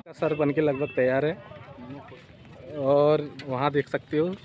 Sir बन के लगभग तैयार है और वहाँ देख सकते हो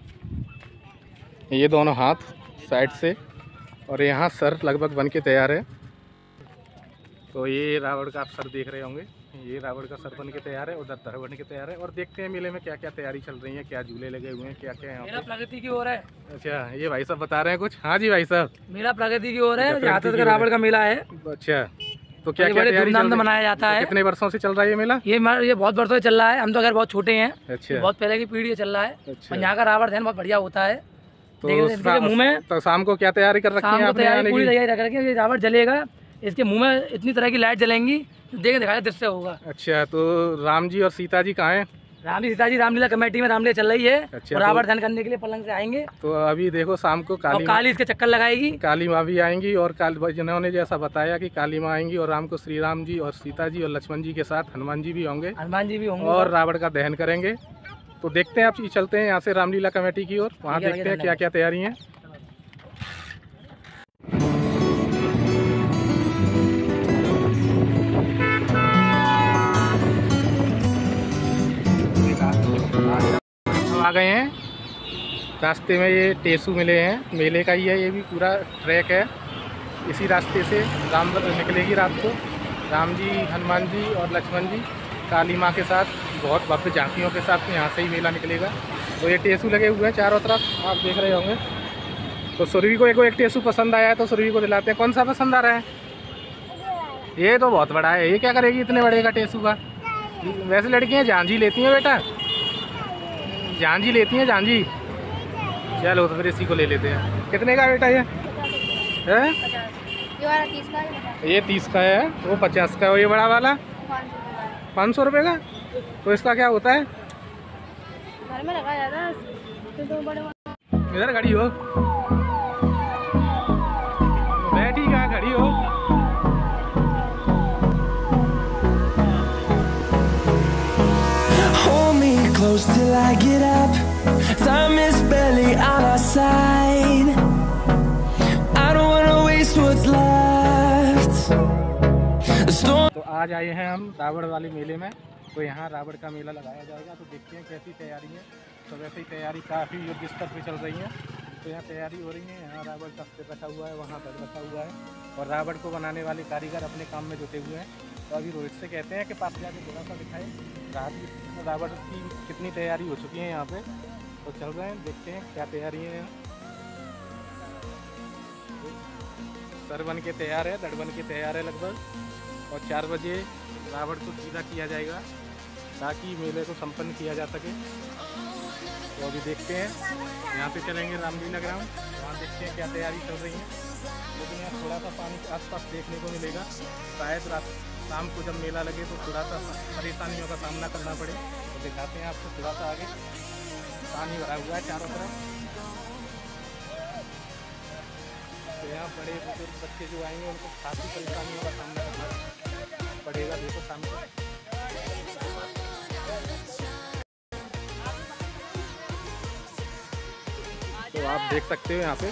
ये दोनों हाथ साइड से और यहाँ सर लगभग बन के तैयार है। तो ये रावण का आप सर देख रहे होंगे, ये रावण का सर बन के तैयार है, उधर धड़ बन के तैयार है। और देखते हैं मेले में क्या क्या तैयारी चल रही है, क्या झूले लगे हुए हैं, क्या क्या यहाँ मेरा प्रगति की ओर है। अच्छा, ये भाई साहब बता रहे हैं कुछ। हाँ जी भाई साहब, मेरा प्रगति की ओर है। यहाँ तक रावण का मेला है। अच्छा, तो क्या क्या बड़े धूमधाम से मनाया जाता है। कितने वर्षों से चल रहा है ये मेला? ये बहुत वर्षों से चल रहा है। हम तो अगर बहुत छोटे हैं। अच्छा, बहुत पहले की पीढ़ी से चल रहा है। अच्छा, यहाँ का रावण दहन बहुत बढ़िया होता है। तो मुँह में तो शाम को क्या तैयारी कर रखी है? पूरी तैयारी रख रखी है। रावण जलेगा, इसके मुँह में इतनी तरह की लाइट जलेंगी, देख दिखाया दृश्य होगा। अच्छा, तो राम जी और सीता जी कहाँ हैं? राम जी सीता जी रामलीला कमेटी में रामलीला चल रही है। अच्छा, और रावण दहन करने के लिए पलंग से आएंगे। तो अभी देखो शाम को काली इसके चक्कर लगाएगी। काली माँ भी आएंगी और जिन्होंने जैसा बताया कि काली माँ आएंगी और राम को श्री राम जी और सीता जी और लक्ष्मण जी के साथ हनुमान जी भी होंगे। और रावण का दहन करेंगे। तो देखते हैं, आप चलते हैं यहाँ से रामलीला कमेटी की ओर, वहाँ देखते हैं क्या क्या तैयारी है। आ गए हैं रास्ते में, ये टेसू मिले हैं, मेले का ही है ये भी पूरा ट्रैक है। इसी रास्ते से राम निकलेगी रात को, राम जी, हनुमान जी और लक्ष्मण जी काली माँ के साथ बहुत भव्य झांकियों के साथ यहाँ से ही मेला निकलेगा। तो ये टेसू लगे हुए हैं चारों तरफ, आप देख रहे होंगे। तो सुरभि को एक टेसू पसंद आया है, तो सुरभि को दिलाते हैं। कौन सा पसंद आ रहा है? ये तो बहुत बड़ा है, ये क्या करेगी इतने बड़े का टेसू का? वैसे लड़कियाँ झांझी लेती हैं बेटा, झांझी लेती हैं, झांझी। चलो तो फिर इसी को ले लेते हैं। कितने का बेटा ये है? ये 30 का है, वो 50 का है। ये बड़ा वाला 500 रुपये का। तो इसका क्या होता है? घर में रखा जाता है। इधर खड़ी हो, बैठी कहाँ खड़ी हो? Close till I get up. Time is barely on our side. I don't wanna waste what's left. तो आज आए हैं हम रावण वाले मेले में। तो यहाँ रावण का मेला लगाया जाएगा, तो देखते हैं कैसी तैयारी है। तो वैसे ही तैयारी काफ़ी युद्ध स्तर पे चल रही है। तो यहाँ तैयारी हो रही है। यहाँ रावण का सिर रखा हुआ है, वहाँ पर रखा हुआ है और रावण को बनाने वाले कारीगर अपने काम में जुटे हुए हैं। तो अभी रोहित से कहते हैं कि पास जाके थोड़ा सा दिखाएं रावण की कितनी तैयारी हो चुकी है यहाँ पे। तो चल रहे हैं, देखते हैं क्या तैयारी है। सर बन के तैयार है, धड़ बन के तैयार है लगभग। और 4 बजे रावण को सीधा किया जाएगा ताकि मेले को संपन्न किया जा सके। तो अभी देखते हैं, यहाँ पे चलेंगे रामलीला ग्राउंड, वहाँ देखते हैं क्या तैयारी चल रही है। लेकिन यहाँ थोड़ा सा पानी के आसपास देखने को मिलेगा। शायद शाम को जब मेला लगे तो थोड़ा सा परेशानियों का सामना करना पड़े। तो दिखाते हैं आपको थोड़ा सा आगे, पानी भरा हुआ है चारों तरफ। तो यहाँ बड़े बुजुर्ग बच्चे जो आएंगे उनको काफ़ी परेशानियों का सामना करना पड़ेगा। देखो सामने तो आप देख सकते हो यहाँ पे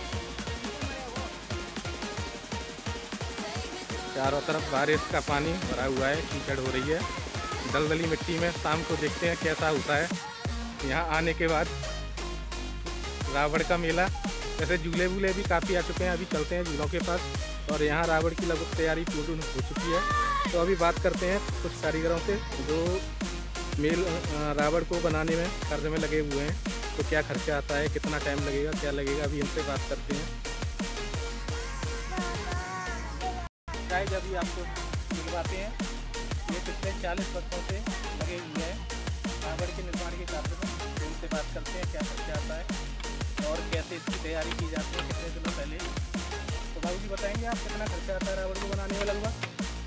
चारों तरफ बारिश का पानी भरा हुआ है, कीचड़ हो रही है दलदली मिट्टी में। शाम को देखते हैं कैसा होता है यहाँ आने के बाद रावण का मेला। वैसे झूले वूले भी काफ़ी आ चुके हैं, अभी चलते हैं झूलों के पास। और यहाँ रावण की लगभग तैयारी पूरी हो चुकी है। तो अभी बात करते हैं कुछ कारीगरों से जो रावण को बनाने में कार्य में लगे हुए हैं। तो क्या खर्चा आता है, कितना टाइम लगेगा, क्या लगेगा, अभी इनसे बात करते हैं। शायद अभी आपको दिलवाते हैं, ये पिछले 40 वर्षों से लगे हुए हैं रावण के निर्माण के कार्य में। तो उनसे बात करते हैं क्या खर्चा आता है और कैसे इसकी तैयारी की जाती है, कितने दिनों पहले। तो भाई जी बताएंगे आप कितना खर्चा आता है रावण को बनाने में लगभग?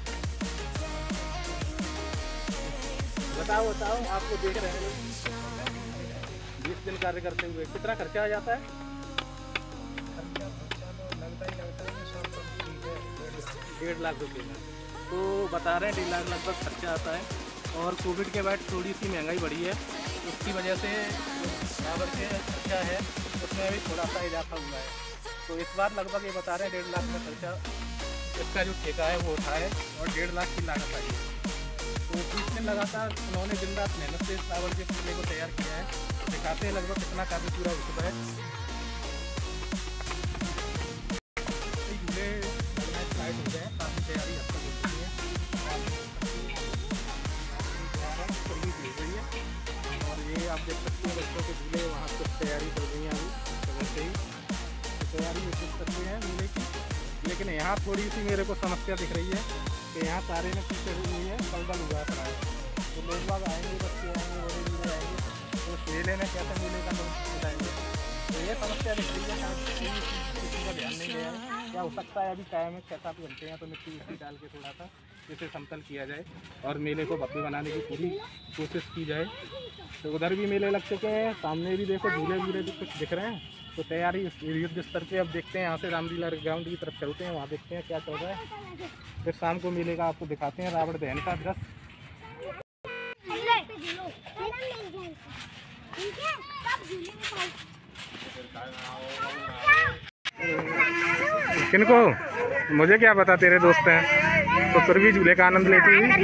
बताओ आपको देख रहे हैं 20 दिन कार्य करते हुए कितना खर्चा आ जाता है? 1.5 लाख रुपये का। तो बता रहे हैं 1.5 लाख लगभग खर्चा आता है। और कोविड के बाद थोड़ी सी महंगाई बढ़ी है, उसकी वजह से रावण के खर्चा है उसमें भी थोड़ा सा इजाफा हुआ है। तो इस बार लगभग ये बता रहे हैं 1.5 लाख में खर्चा इसका जो ठेका है वो उठा है और 1.5 लाख की लागत आई है। तो 20 दिन लगातार उन्होंने दिन रात मेहनत से इस रावण के पुतले को तैयार किया है। दिखाते हैं लगभग कितना कार्य पूरा हो चुका है। झूले स्टार्ट हो गए हैं, काफ़ी तैयारी अब तक हो चुकी है और ये आप देख सकते हैं बच्चों के झूले वहाँ कुछ तैयारी कर रही हैं अभी सुबह से ही तैयारी देख सकते हैं झूले की। लेकिन यहाँ थोड़ी सी मेरे को समस्या दिख रही है कि यहाँ तारे में पीछे हुई है, दलदल हुआ पड़ा है। तो लोग बाग आएंगे, बच्चे आएंगे, बड़े बूढ़े आएंगे, तो मेले में कैसे मेले का बताएंगे। तो ये समस्या दिख रही है, किसी का ध्यान नहीं गया है। क्या हो सकता है अभी टाइम में 6-7 घंटे हैं तो मिट्टी उट्टी डाल के थोड़ा सा इसे समतल किया जाए और मेले को भव्य बनाने की पूरी कोशिश की जाए। तो उधर भी मेले लग चुके हैं, सामने भी देखो झूले वूले भी कुछ दिख रहे हैं। तो तैयारी युद्ध स्तर पे अब देखते हैं। यहाँ से रामलीला ग्राउंड की तरफ चलते हैं, वहाँ देखते हैं क्या चल रहा है। फिर शाम को मेले का आपको दिखाते हैं रावण दहन का दृश्य। किनको मुझे क्या पता, तेरे दोस्त हैं तो फिर भी झूले का आनंद लेती हुई।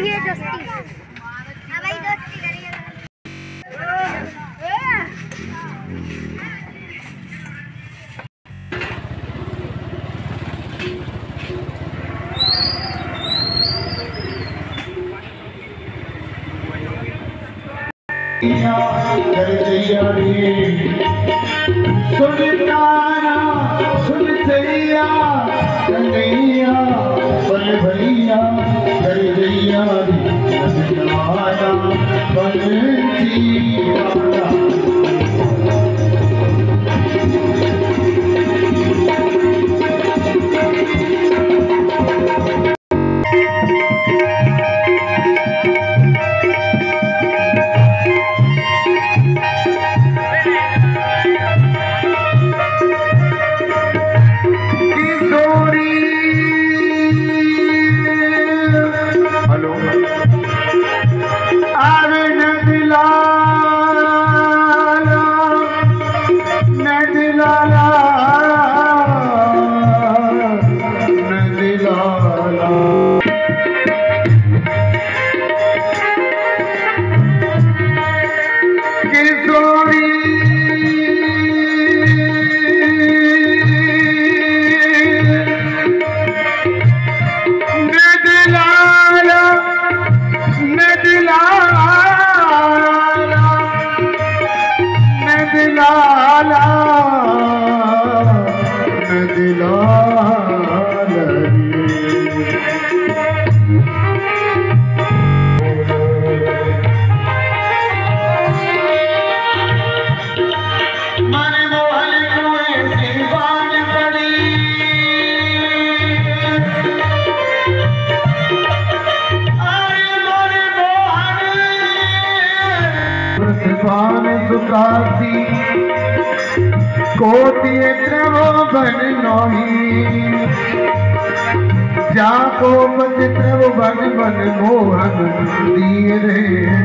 जाको पवित्र बन बन मोहन दिए रे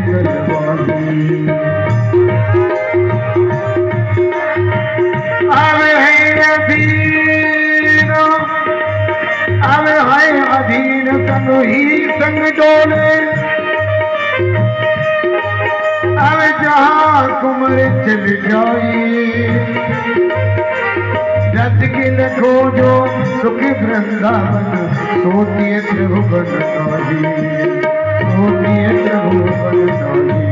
गलवानी अवे है अधीन अवे है अधीन संग ही संग डोले अवे जहाँ कुमर चल जाए रज के लखो जो सुख वृंदावन सोतिए प्रभु बन नाई सोतिए प्रभु बन नाई।